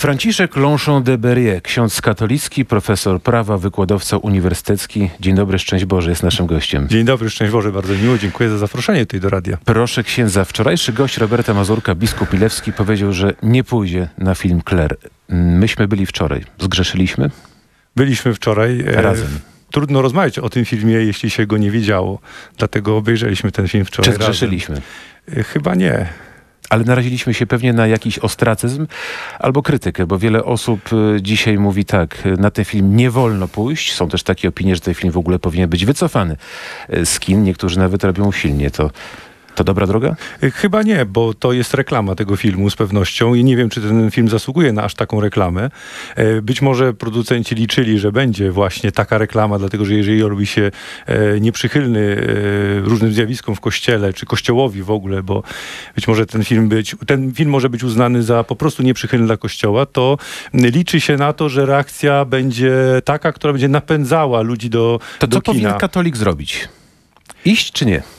Franciszek Longchamp de Berrier, ksiądz katolicki, profesor prawa, wykładowca uniwersytecki. Dzień dobry, szczęść Boże, jest naszym gościem. Dzień dobry, szczęść Boże, bardzo miło, dziękuję za zaproszenie tutaj do radia. Proszę księdza, wczorajszy gość Roberta Mazurka, biskup Milewski, powiedział, że nie pójdzie na film Claire. Myśmy byli wczoraj. Zgrzeszyliśmy? Byliśmy wczoraj. Razem. Trudno rozmawiać o tym filmie, jeśli się go nie widziało. Dlatego obejrzeliśmy ten film wczoraj. Czy zgrzeszyliśmy? Chyba nie. Ale naraziliśmy się pewnie na jakiś ostracyzm albo krytykę, bo wiele osób dzisiaj mówi tak, na ten film nie wolno pójść. Są też takie opinie, że ten film w ogóle powinien być wycofany z kin. Niektórzy nawet robią usilnie. To dobra droga? Chyba nie, bo to jest reklama tego filmu z pewnością i nie wiem, czy ten film zasługuje na aż taką reklamę. Być może producenci liczyli, że będzie właśnie taka reklama, dlatego że jeżeli robi się nieprzychylny różnym zjawiskom w kościele, czy kościołowi w ogóle, bo być może ten film może być uznany za po prostu nieprzychylny dla kościoła, to liczy się na to, że reakcja będzie taka, która będzie napędzała ludzi do co kina. Powinien katolik zrobić? Iść czy nie?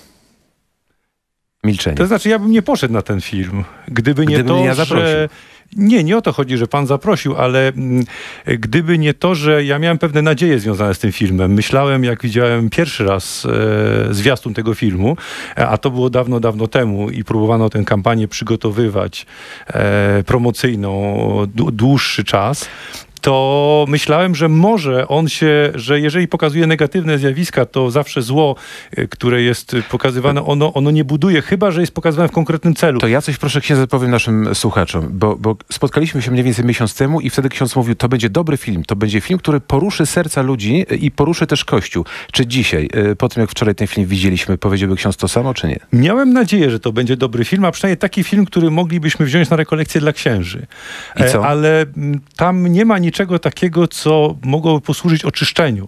Milczenie. To znaczy, ja bym nie poszedł na ten film, gdyby nie to, ja zaprosił. że... Nie o to chodzi, że pan zaprosił, ale gdyby nie to, że ja miałem pewne nadzieje związane z tym filmem. Myślałem, jak widziałem pierwszy raz zwiastun tego filmu, a to było dawno, dawno temu i próbowano tę kampanię przygotowywać promocyjną dłuższy czas, to myślałem, że może że jeżeli pokazuje negatywne zjawiska, to zawsze zło, które jest pokazywane, ono nie buduje, chyba że jest pokazywane w konkretnym celu. To ja coś proszę księdza powiem naszym słuchaczom, bo spotkaliśmy się mniej więcej miesiąc temu i wtedy ksiądz mówił, to będzie dobry film, to będzie film, który poruszy serca ludzi i poruszy też Kościół. Czy dzisiaj, po tym jak wczoraj ten film widzieliśmy, powiedziałby ksiądz to samo, czy nie? Miałem nadzieję, że to będzie dobry film, a przynajmniej taki film, który moglibyśmy wziąć na rekolekcję dla księży. I co? Ale tam nie ma niczego takiego, co mogłoby posłużyć oczyszczeniu,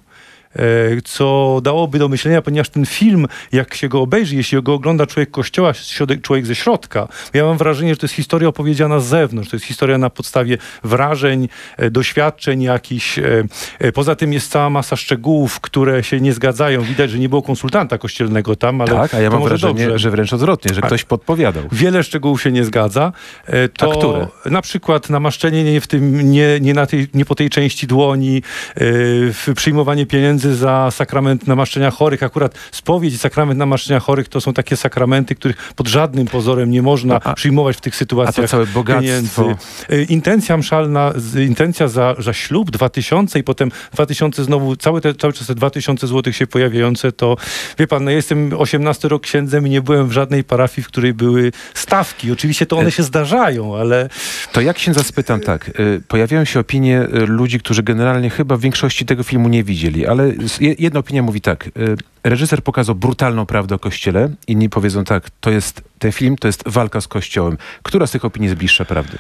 co dałoby do myślenia, ponieważ ten film, jak się go obejrzy, jeśli go ogląda człowiek kościoła, człowiek ze środka, ja mam wrażenie, że to jest historia opowiedziana z zewnątrz, to jest historia na podstawie wrażeń, doświadczeń jakichś. Poza tym jest cała masa szczegółów, które się nie zgadzają. Widać, że nie było konsultanta kościelnego tam, ale tak, a ja mam wrażenie, dobrze, że wręcz odwrotnie, że ktoś podpowiadał. Wiele szczegółów się nie zgadza. A które? Na przykład namaszczenie nie po tej części dłoni, przyjmowanie pieniędzy za sakrament namaszczenia chorych. Akurat spowiedź i sakrament namaszczenia chorych to są takie sakramenty, których pod żadnym pozorem nie można przyjmować w tych sytuacjach. A to całe bogactwo. Pieniędzy. Intencja mszalna, intencja za ślub 2000 i potem 2000 znowu, cały czas te 2000 złotych się pojawiające, to wie pan, jestem 18 rok księdzem i nie byłem w żadnej parafii, w której były stawki. Oczywiście to one się zdarzają, ale... To jak księdza spytam tak, pojawiają się opinie ludzi, którzy generalnie chyba w większości tego filmu nie widzieli, ale jedna opinia mówi tak, reżyser pokazał brutalną prawdę o Kościele, inni powiedzą tak, ten film to jest walka z Kościołem. Która z tych opinii jest bliższa prawdy?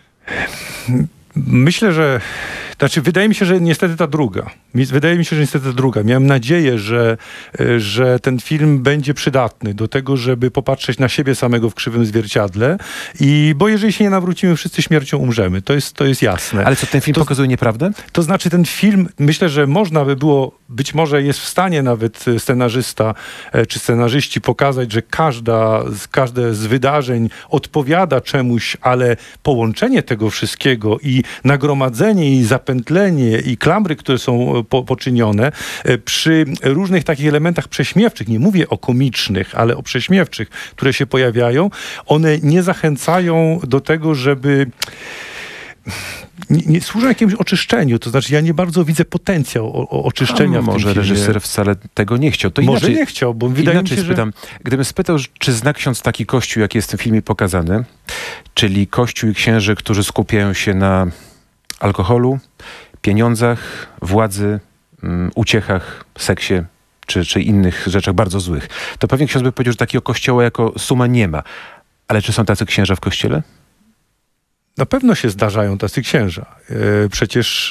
Myślę, że... wydaje mi się, że niestety ta druga. Miałem nadzieję, że ten film będzie przydatny do tego, żeby popatrzeć na siebie samego w krzywym zwierciadle. Bo jeżeli się nie nawrócimy, wszyscy śmiercią umrzemy. To jest jasne. Ale co, ten film pokazuje nieprawdę? To znaczy ten film, myślę, że można by było, być może jest w stanie nawet scenarzysta czy scenarzyści pokazać, że każde z wydarzeń odpowiada czemuś, ale połączenie tego wszystkiego i nagromadzenie i zapętlenie i klamry, które są poczynione przy różnych takich elementach prześmiewczych, nie mówię o komicznych, ale o prześmiewczych, które się pojawiają, one nie zachęcają do tego, żeby... Nie służą jakiemuś oczyszczeniu, to znaczy ja nie bardzo widzę potencjał oczyszczenia w tym Może filmie. reżyser wcale tego nie chciał. To może inaczej, nie chciał, bo wydaje mi się, spytam. Gdybym spytał, czy zna ksiądz taki kościół, jaki jest w tym filmie pokazany, czyli kościół i księży, którzy skupiają się na alkoholu, pieniądzach, władzy, uciechach, seksie, czy innych rzeczach bardzo złych, to pewnie ksiądz by powiedział, że takiego kościoła jako suma nie ma. Ale czy są tacy księża w kościele? Na pewno się zdarzają tacy księża. Przecież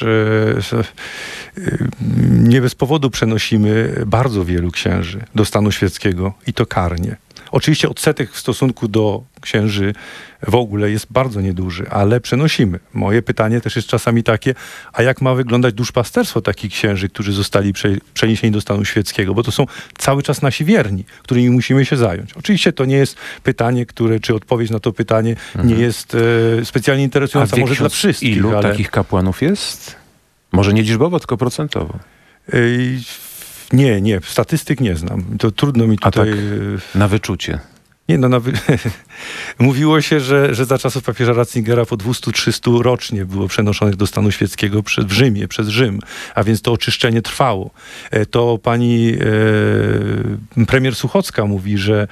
nie bez powodu przenosimy bardzo wielu księży do stanu świeckiego i to karnie. Oczywiście odsetek w stosunku do księży w ogóle jest bardzo nieduży, ale przenosimy. Moje pytanie też jest czasami takie, a jak ma wyglądać duszpasterstwo takich księży, którzy zostali przeniesieni do stanu świeckiego? Bo to są cały czas nasi wierni, którymi musimy się zająć. Oczywiście to nie jest pytanie, czy odpowiedź na to pytanie nie jest specjalnie interesująca może dla wszystkich. Ilu takich kapłanów jest? Może nie liczbowo, tylko procentowo. Nie, statystyk nie znam. To trudno mi tutaj... A tak na wyczucie. Nie, mówiło się, że za czasów papieża Ratzingera po 200-300 rocznie było przenoszonych do stanu świeckiego w Rzymie, przez Rzym, a więc to oczyszczenie trwało. To pani premier Suchocka mówi, że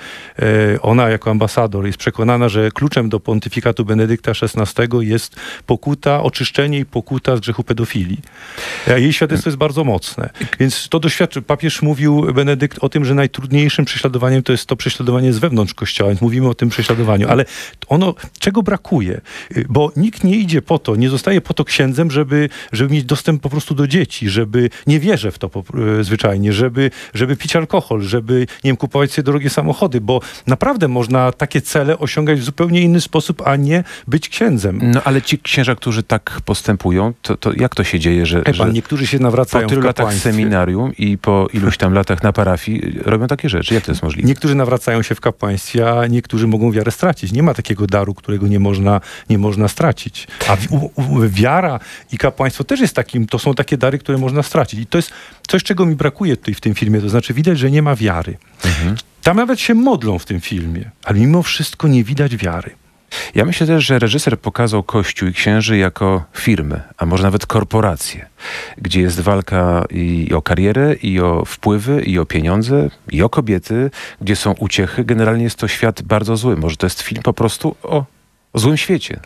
ona jako ambasador jest przekonana, że kluczem do pontyfikatu Benedykta XVI jest pokuta, oczyszczenie i pokuta z grzechu pedofilii. A jej świadectwo jest bardzo mocne. Więc to doświadczy. Papież mówił, Benedykt, o tym, że najtrudniejszym prześladowaniem to jest to prześladowanie z wewnątrz Kościoła, więc mówimy o tym prześladowaniu. Ale czego brakuje? Bo nikt nie idzie po to, nie zostaje po to księdzem, żeby mieć dostęp po prostu do dzieci, żeby, nie wierzę w to zwyczajnie, żeby pić alkohol, żeby, nie wiem, kupować sobie drogie samochody, bo naprawdę można takie cele osiągać w zupełnie inny sposób, a nie być księdzem. No ale ci księża, którzy tak postępują, to jak to się dzieje, że niektórzy się nawracają po tylu latach seminarium i po iluś tam latach na parafii robią takie rzeczy? Jak to jest możliwe? Niektórzy nawracają się w kapłaństwie, a niektórzy mogą wiarę stracić. Nie ma takiego daru, którego nie można stracić. A wiara i kapłaństwo też jest to są takie dary, które można stracić. I to jest coś, czego mi brakuje tutaj w tym filmie. To znaczy widać, że nie ma wiary. Tam nawet się modlą w tym filmie, ale mimo wszystko nie widać wiary. Ja myślę też, że reżyser pokazał Kościół i księży jako firmę, a może nawet korporację, gdzie jest walka i o karierę, i o wpływy, i o pieniądze, i o kobiety, gdzie są uciechy. Generalnie jest to świat bardzo zły. Może to jest film po prostu o złym świecie,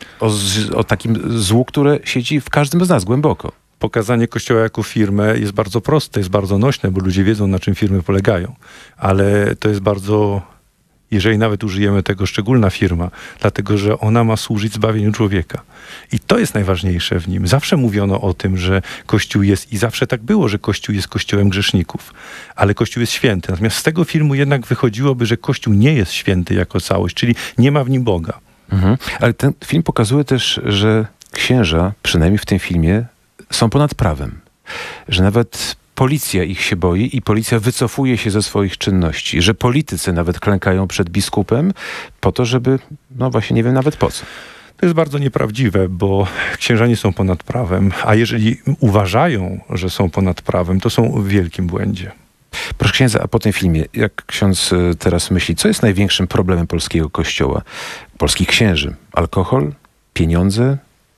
o takim złu, które siedzi w każdym z nas głęboko. Pokazanie Kościoła jako firmę jest bardzo proste, jest bardzo nośne, bo ludzie wiedzą, na czym firmy polegają. Ale to jest bardzo... Jeżeli nawet użyjemy tego szczególna firma, dlatego że ona ma służyć zbawieniu człowieka. I to jest najważniejsze w nim. Zawsze mówiono o tym, że Kościół jest, i zawsze tak było, że Kościół jest kościołem grzeszników, ale Kościół jest święty. Natomiast z tego filmu jednak wychodziłoby, że Kościół nie jest święty jako całość, czyli nie ma w nim Boga. Ale ten film pokazuje też, że księża, przynajmniej w tym filmie, są ponad prawem. Że nawet policja ich się boi i policja wycofuje się ze swoich czynności. Że politycy nawet klękają przed biskupem po to, żeby, no właśnie nie wiem nawet po co. To jest bardzo nieprawdziwe, bo księża nie są ponad prawem, a jeżeli uważają, że są ponad prawem, to są w wielkim błędzie. Proszę księdza, a po tym filmie, jak ksiądz teraz myśli, co jest największym problemem polskiego kościoła, polskich księży? Alkohol? Pieniądze?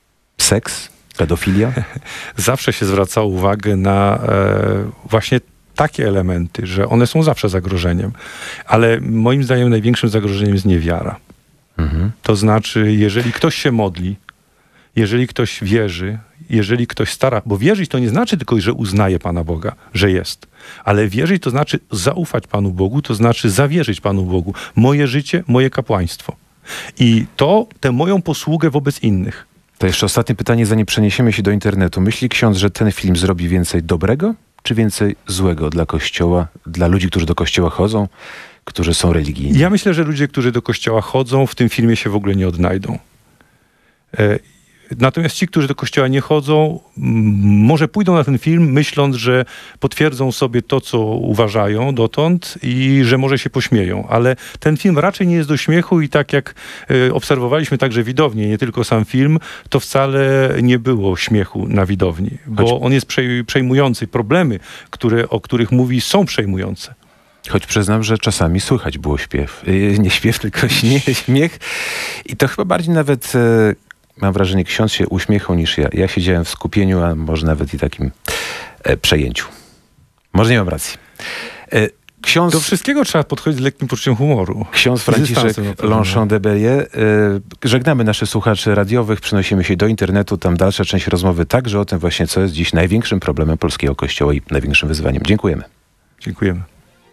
Seks? Pedofilia? Zawsze się zwracało uwagę na właśnie takie elementy, że one są zawsze zagrożeniem. Ale moim zdaniem największym zagrożeniem jest niewiara. To znaczy, jeżeli ktoś się modli, jeżeli ktoś wierzy, jeżeli ktoś stara, bo wierzyć to nie znaczy tylko, że uznaje Pana Boga, że jest. Ale wierzyć to znaczy zaufać Panu Bogu, to znaczy zawierzyć Panu Bogu. Moje życie, moje kapłaństwo. I tę moją posługę wobec innych. To jeszcze ostatnie pytanie, zanim przeniesiemy się do internetu. Myśli ksiądz, że ten film zrobi więcej dobrego, czy więcej złego dla Kościoła, dla ludzi, którzy do Kościoła chodzą, którzy są religijni? Ja myślę, że ludzie, którzy do Kościoła chodzą, w tym filmie się w ogóle nie odnajdą. Natomiast ci, którzy do Kościoła nie chodzą, może pójdą na ten film, myśląc, że potwierdzą sobie to, co uważają dotąd i że może się pośmieją. Ale ten film raczej nie jest do śmiechu i tak jak obserwowaliśmy także widownię, nie tylko sam film, to wcale nie było śmiechu na widowni, bo on jest przejmujący. Problemy, o których mówi, są przejmujące. Choć przyznam, że czasami słychać było śpiew. Nie śpiew, tylko śmiech. I to chyba bardziej nawet... Mam wrażenie, ksiądz się uśmiechał niż ja. Ja siedziałem w skupieniu, a może nawet i takim przejęciu. Może nie mam racji. Do wszystkiego trzeba podchodzić z lekkim poczuciem humoru. Ksiądz Franciszek Longchamp de Bellier. Żegnamy naszych słuchaczy radiowych, przenosimy się do internetu, tam dalsza część rozmowy także o tym właśnie, co jest dziś największym problemem polskiego Kościoła i największym wyzwaniem. Dziękujemy. Dziękujemy.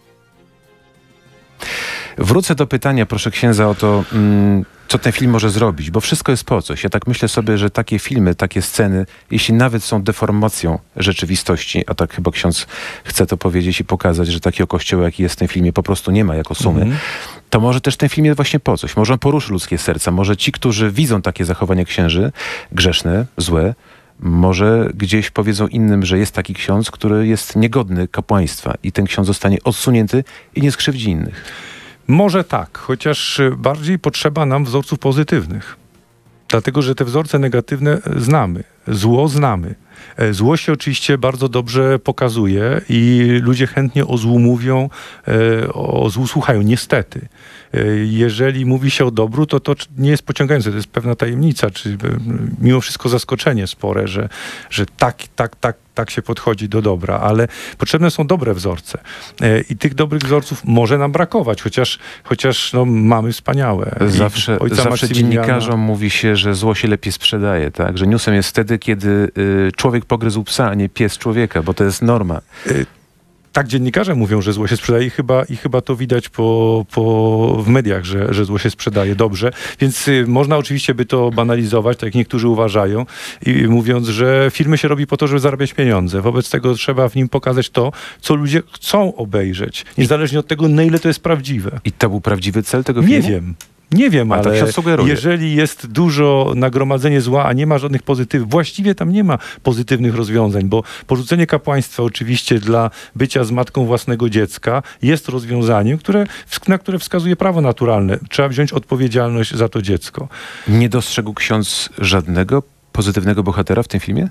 Wrócę do pytania, proszę księdza, o to, co ten film może zrobić, bo wszystko jest po coś. Ja tak myślę sobie, że takie filmy, takie sceny, jeśli nawet są deformacją rzeczywistości, a tak chyba ksiądz chce to powiedzieć i pokazać, że takiego Kościoła, jaki jest w tym filmie, po prostu nie ma jako sumy, to może też ten film jest właśnie po coś. Może on poruszy ludzkie serca. Może ci, którzy widzą takie zachowania księży, grzeszne, złe, może gdzieś powiedzą innym, że jest taki ksiądz, który jest niegodny kapłaństwa i ten ksiądz zostanie odsunięty i nie skrzywdzi innych. Może tak, chociaż bardziej potrzeba nam wzorców pozytywnych. Dlatego, że te wzorce negatywne znamy, zło znamy. Zło się oczywiście bardzo dobrze pokazuje i ludzie chętnie o złu mówią, o złu słuchają, niestety. Jeżeli mówi się o dobru, to nie jest pociągające, to jest pewna tajemnica, czy mimo wszystko zaskoczenie spore, że tak się podchodzi do dobra, ale potrzebne są dobre wzorce. I tych dobrych wzorców może nam brakować, chociaż no, mamy wspaniałe. Zawsze dziennikarzom mówi się, że zło się lepiej sprzedaje, tak? Że newsem jest wtedy, kiedy człowiek pogryzł psa, a nie pies człowieka, bo to jest norma. Tak dziennikarze mówią, że zło się sprzedaje i chyba to widać w mediach, że zło się sprzedaje dobrze. Więc można oczywiście by to banalizować, tak jak niektórzy uważają, i mówiąc, że filmy się robi po to, żeby zarabiać pieniądze. Wobec tego trzeba w nim pokazać to, co ludzie chcą obejrzeć, niezależnie od tego, na ile to jest prawdziwe. I to był prawdziwy cel tego filmu? Nie wiem, ale tak jeżeli jest dużo nagromadzenie zła, a nie ma żadnych pozytywnych, właściwie tam nie ma pozytywnych rozwiązań, bo porzucenie kapłaństwa oczywiście dla bycia z matką własnego dziecka jest rozwiązaniem, na które wskazuje prawo naturalne. Trzeba wziąć odpowiedzialność za to dziecko. Nie dostrzegł ksiądz żadnego pozytywnego bohatera w tym filmie?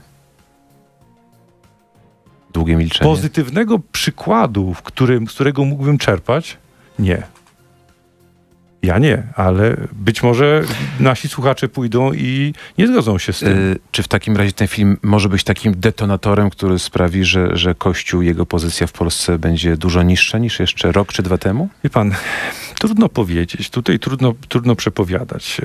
Długie milczenie. Pozytywnego przykładu, z którego mógłbym czerpać? Nie. Ja nie, ale być może nasi słuchacze pójdą i nie zgodzą się z tym. Czy w takim razie ten film może być takim detonatorem, który sprawi, że Kościół, jego pozycja w Polsce będzie dużo niższa niż jeszcze rok czy dwa temu? Wie pan, trudno powiedzieć, tutaj trudno przepowiadać,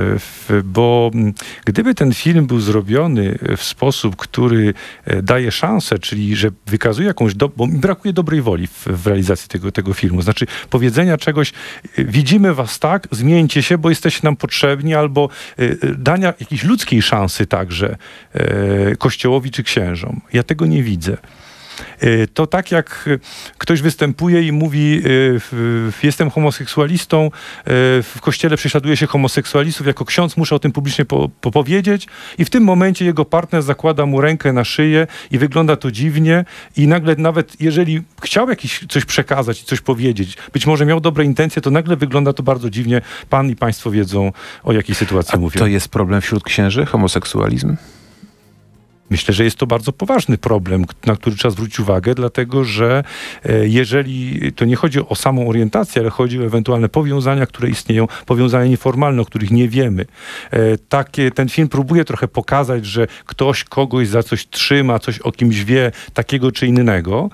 bo gdyby ten film był zrobiony w sposób, który daje szansę, czyli że wykazuje bo mi brakuje dobrej woli w realizacji tego filmu. Znaczy powiedzenia czegoś, widzimy was tak, zmieńcie się, bo jesteście nam potrzebni, albo dania jakiejś ludzkiej szansy także Kościołowi czy księżom. Ja tego nie widzę. To tak jak ktoś występuje i mówi, jestem homoseksualistą, w kościele prześladuje się homoseksualistów, jako ksiądz muszę o tym publicznie powiedzieć i w tym momencie jego partner zakłada mu rękę na szyję i wygląda to dziwnie i nagle nawet jeżeli chciał coś przekazać i coś powiedzieć, być może miał dobre intencje, to nagle wygląda to bardzo dziwnie. Pan i państwo wiedzą, o jakiej sytuacji mówię. To jest problem wśród księży, homoseksualizm? Myślę, że jest to bardzo poważny problem, na który trzeba zwrócić uwagę, dlatego że jeżeli to nie chodzi o samą orientację, ale chodzi o ewentualne powiązania, które istnieją, powiązania nieformalne, o których nie wiemy. Ten film próbuje trochę pokazać, że ktoś kogoś za coś trzyma, coś o kimś wie, takiego czy innego.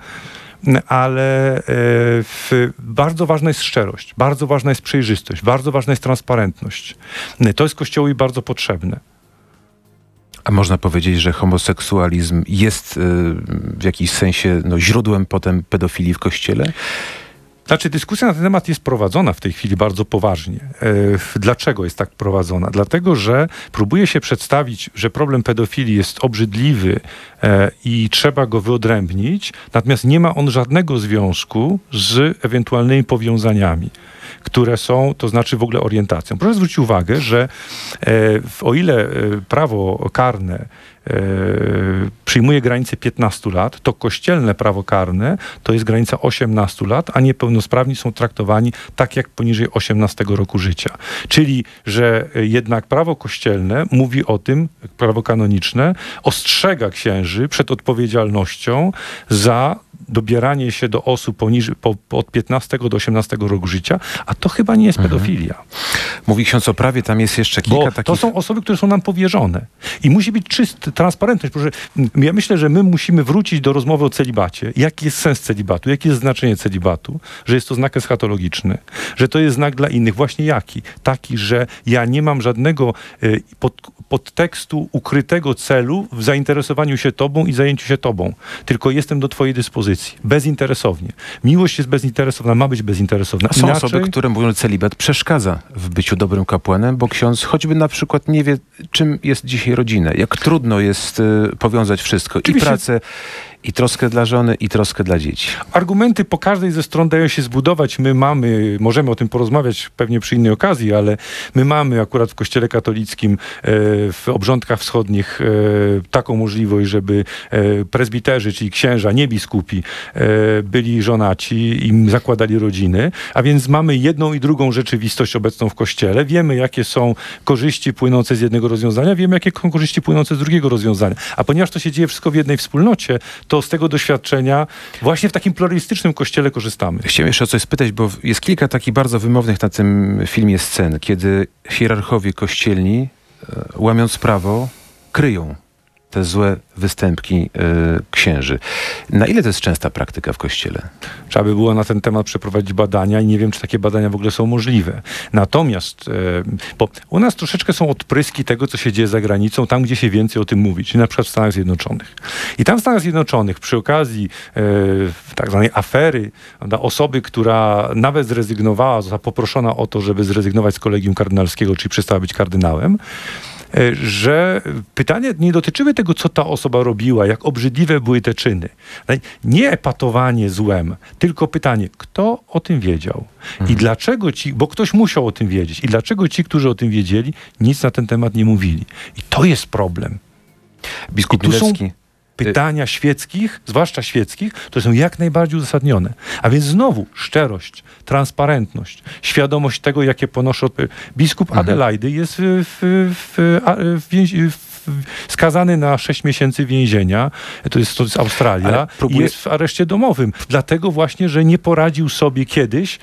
Ale bardzo ważna jest szczerość, bardzo ważna jest przejrzystość, bardzo ważna jest transparentność. To jest Kościołowi bardzo potrzebne. A można powiedzieć, że homoseksualizm jest w jakiś sensie źródłem potem pedofilii w Kościele? Znaczy, dyskusja na ten temat jest prowadzona w tej chwili bardzo poważnie. Dlaczego jest tak prowadzona? Dlatego, że próbuje się przedstawić, że problem pedofilii jest obrzydliwy i trzeba go wyodrębnić, natomiast nie ma on żadnego związku z ewentualnymi powiązaniami, które są, to znaczy w ogóle orientacją. Proszę zwrócić uwagę, że o ile prawo karne przyjmuje granicę 15 lat, to kościelne prawo karne to jest granica 18 lat, a niepełnosprawni są traktowani tak jak poniżej 18 roku życia. Czyli, że jednak prawo kościelne mówi o tym, prawo kanoniczne, ostrzega księży przed odpowiedzialnością za dobieranie się do osób od 15 do 18 roku życia, a to chyba nie jest pedofilia. Mówi ksiądz o prawie, tam jest jeszcze kilka takich... To są osoby, które są nam powierzone. I musi być transparentność. Proszę, ja myślę, że my musimy wrócić do rozmowy o celibacie. Jaki jest sens celibatu? Jakie jest znaczenie celibatu? Że jest to znak eschatologiczny. Że to jest znak dla innych. Właśnie jaki? Taki, że ja nie mam żadnego podtekstu ukrytego celu w zainteresowaniu się tobą i zajęciu się tobą. Tylko jestem do twojej dyspozycji. Bezinteresownie. Miłość jest bezinteresowna, ma być bezinteresowna. Są osoby, które mówią, że celibat przeszkadza w byciu dobrym kapłanem, bo ksiądz choćby na przykład nie wie, czym jest dzisiaj rodzina. Jak trudno jest powiązać wszystko. Oczywiście. I pracę, I troskę dla żony, i troskę dla dzieci. Argumenty po każdej ze stron dają się zbudować. Możemy o tym porozmawiać pewnie przy innej okazji, ale my mamy akurat w Kościele katolickim w obrządkach wschodnich taką możliwość, żeby prezbiterzy, czyli księża, nie biskupi, byli żonaci i zakładali rodziny, a więc mamy jedną i drugą rzeczywistość obecną w Kościele. Wiemy, jakie są korzyści płynące z jednego rozwiązania, wiemy, jakie są korzyści płynące z drugiego rozwiązania. A ponieważ to się dzieje wszystko w jednej wspólnocie, to z tego doświadczenia właśnie w takim pluralistycznym Kościele korzystamy. Chciałem jeszcze o coś spytać, bo jest kilka takich bardzo wymownych na tym filmie scen, kiedy hierarchowie kościelni, łamiąc prawo, kryją te złe występki księży. Na ile to jest częsta praktyka w Kościele? Trzeba by było na ten temat przeprowadzić badania i nie wiem, czy takie badania w ogóle są możliwe. Natomiast, bo u nas troszeczkę są odpryski tego, co się dzieje za granicą, tam, gdzie się więcej o tym mówi, czyli na przykład w Stanach Zjednoczonych. I tam w Stanach Zjednoczonych przy okazji tak zwanej afery, osoby, która nawet zrezygnowała, została poproszona o to, żeby zrezygnować z kolegium kardynalskiego, czyli przestała być kardynałem, że pytanie nie dotyczyły tego, co ta osoba robiła, jak obrzydliwe były te czyny. Nie epatowanie złem, tylko pytanie, kto o tym wiedział? I dlaczego bo ktoś musiał o tym wiedzieć. I dlaczego ci, którzy o tym wiedzieli, nic na ten temat nie mówili? I to jest problem. Biskup Milewski. Pytania świeckich, zwłaszcza świeckich, to są jak najbardziej uzasadnione. A więc znowu szczerość, transparentność, świadomość tego, jakie ponoszę Biskup Adelaidy jest skazany na 6 miesięcy więzienia, to jest Australia, i jest w areszcie domowym. Dlatego właśnie, że nie poradził sobie kiedyś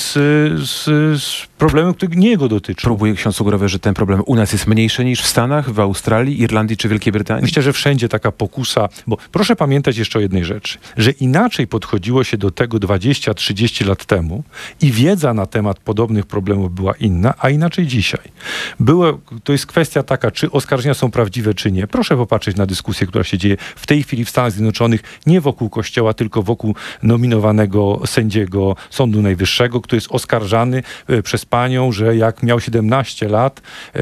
z problemem, który nie jego dotyczy. Próbuje ksiądz sugerować, że ten problem u nas jest mniejszy niż w Stanach, w Australii, Irlandii czy Wielkiej Brytanii? Myślę, że wszędzie taka pokusa, bo proszę pamiętać jeszcze o jednej rzeczy, że inaczej podchodziło się do tego 20-30 lat temu i wiedza na temat podobnych problemów była inna, a inaczej dzisiaj. To jest kwestia taka, czy oskarżenia są prawdziwe, czy nie. Proszę popatrzeć na dyskusję, która się dzieje w tej chwili w Stanach Zjednoczonych, nie wokół Kościoła, tylko wokół nominowanego sędziego Sądu Najwyższego, który jest oskarżany przez panią, że jak miał 17 lat,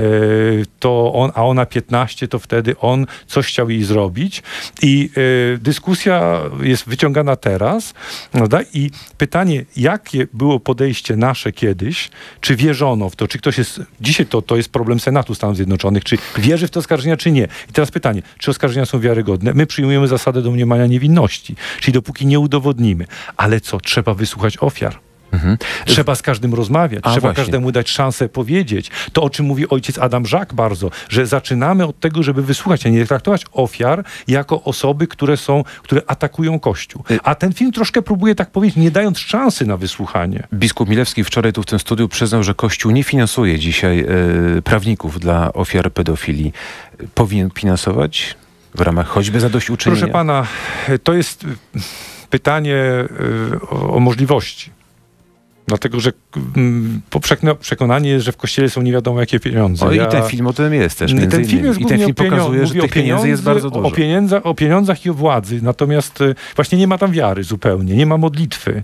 a ona 15, to wtedy on coś chciał jej zrobić. I dyskusja jest wyciągana teraz, prawda? I pytanie, jakie było podejście nasze kiedyś, czy wierzono w to, czy ktoś jest, dzisiaj to jest problem Senatu Stanów Zjednoczonych, czy wierzy w te oskarżenia, czy nie. I teraz pytanie, czy oskarżenia są wiarygodne? My przyjmujemy zasadę domniemania niewinności, czyli dopóki nie udowodnimy. Ale co? Trzeba wysłuchać ofiar. Trzeba z każdym rozmawiać, trzeba każdemu dać szansę powiedzieć. To, o czym mówi ojciec Adam Żak bardzo, że zaczynamy od tego, żeby wysłuchać, a nie traktować ofiar jako osoby, które atakują Kościół. A ten film troszkę próbuje tak powiedzieć, nie dając szansy na wysłuchanie. Biskup Milewski wczoraj tu w tym studiu przyznał, że Kościół nie finansuje dzisiaj prawników dla ofiar pedofilii. Powinien finansować w ramach choćby zadośćuczynienia? Proszę pana, to jest pytanie o możliwości. Dlatego, że przekonanie jest, że w Kościele są nie wiadomo jakie pieniądze. I ten film o tym jest też. I ten film pokazuje, że tych pieniędzy jest bardzo dużo. O pieniądzach i o władzy. Natomiast właśnie nie ma tam wiary zupełnie. Nie ma modlitwy.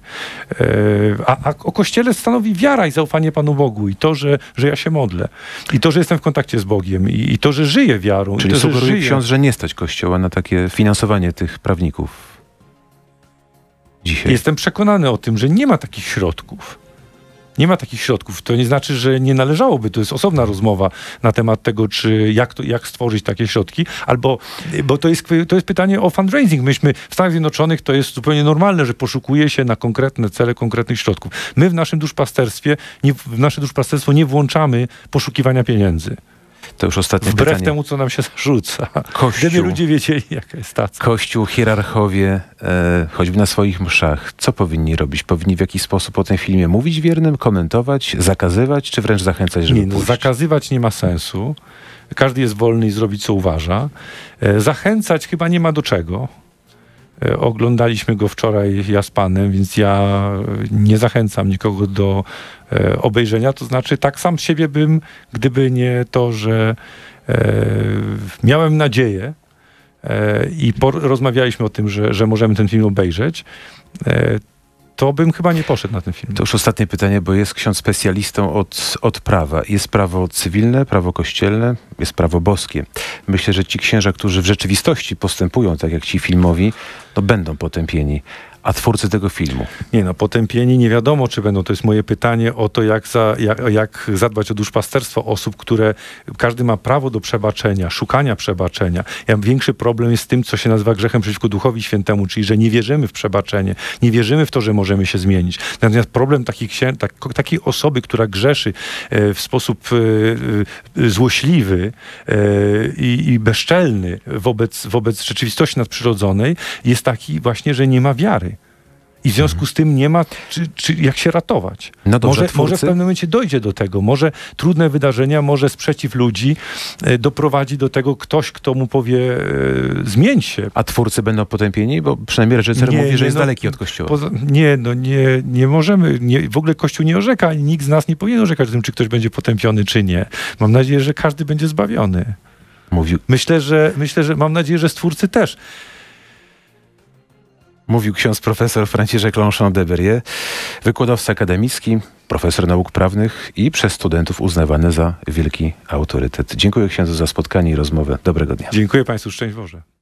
A o Kościele stanowi wiara i zaufanie Panu Bogu. I to, że ja się modlę. I to, że jestem w kontakcie z Bogiem. I to, że żyję wiarą. Czyli sugeruje ksiądz, że nie stać Kościoła na takie finansowanie tych prawników. Dzisiaj. Jestem przekonany o tym, że nie ma takich środków. Nie ma takich środków. To nie znaczy, że nie należałoby. To jest osobna rozmowa na temat tego, jak stworzyć takie środki. Bo to jest pytanie o fundraising. Myśmy w Stanach Zjednoczonych to jest zupełnie normalne, że poszukuje się na konkretne cele konkretnych środków. My w naszym duszpasterstwo nie włączamy poszukiwania pieniędzy. To już ostatnie Wbrew pytanie. temu, co nam się zarzuca. Kościół, gdyby ludzie wiedzieli, jaka jest taca. Kościół, hierarchowie, choćby na swoich mszach, co powinni robić? Powinni w jakiś sposób o tym filmie mówić wiernym, komentować, zakazywać, czy wręcz zachęcać, żeby pójść? Zakazywać nie ma sensu. Każdy jest wolny i zrobić, co uważa. Zachęcać chyba nie ma do czego. Oglądaliśmy go wczoraj ja z panem, więc ja nie zachęcam nikogo do obejrzenia. To znaczy tak sam siebie bym, gdyby nie to, że miałem nadzieję i rozmawialiśmy o tym, że możemy ten film obejrzeć, to bym chyba nie poszedł na ten film. To już ostatnie pytanie, bo jest ksiądz specjalistą od prawa. Jest prawo cywilne, prawo kościelne, jest prawo boskie. Myślę, że ci księża, którzy w rzeczywistości postępują tak jak ci filmowi, no będą potępieni. A twórcy tego filmu? Nie no, potępieni nie wiadomo, czy będą. To jest moje pytanie o to, jak zadbać o duszpasterstwo osób, które każdy ma prawo do przebaczenia, szukania przebaczenia. Większy problem jest z tym, co się nazywa grzechem przeciwko Duchowi Świętemu, czyli że nie wierzymy w przebaczenie, nie wierzymy w to, że możemy się zmienić. Natomiast problem takiej osoby, która grzeszy w sposób złośliwy i bezczelny wobec rzeczywistości nadprzyrodzonej, jest taki właśnie, że nie ma wiary. I w związku z tym nie ma jak się ratować. No dobrze, może w pewnym momencie dojdzie do tego. Może trudne wydarzenia, może sprzeciw ludzi doprowadzi do tego ktoś, kto mu powie zmień się. A twórcy będą potępieni? Bo przynajmniej reżyser mówi, że jest daleki od Kościoła. Nie możemy. W ogóle Kościół nie orzeka, ani nikt z nas nie powinien orzekać o tym, czy ktoś będzie potępiony, czy nie. Mam nadzieję, że każdy będzie zbawiony. Myślę, że mam nadzieję, że stwórcy też. Mówił ksiądz profesor Franciszek Longchamp-de-Berrier, wykładowca akademicki, profesor nauk prawnych i przez studentów uznawany za wielki autorytet. Dziękuję księdzu za spotkanie i rozmowę. Dobrego dnia. Dziękuję Państwu. Szczęść Boże.